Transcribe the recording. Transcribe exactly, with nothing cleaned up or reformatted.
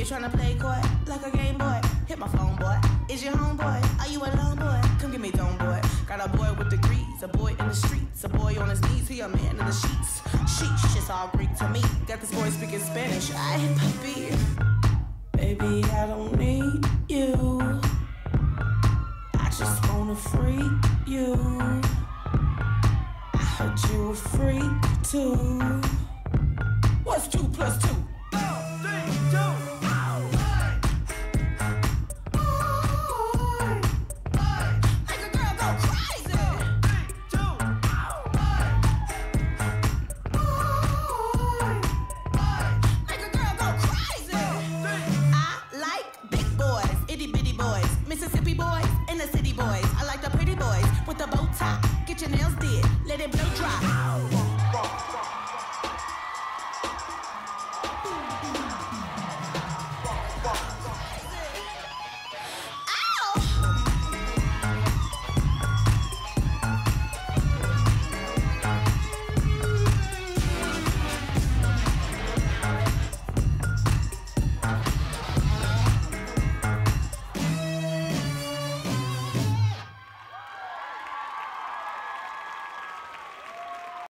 tryna play coy like a game boy? Hit my phone, boy. Is your homeboy? Are you alone, boy? Come get me dome, boy. Got a boy with degrees, a boy in the streets, a boy on his knees, he a man in the sheets. Sheesh, it's all Greek to me. Got this boy speaking Spanish. I hit puppy. Baby, I don't need you. I just wanna freak you. I heard you a freak too. What's two plus two? Mississippi boys and the city boys. I like the pretty boys with the bow tie. Get your nails did, let it blow dry.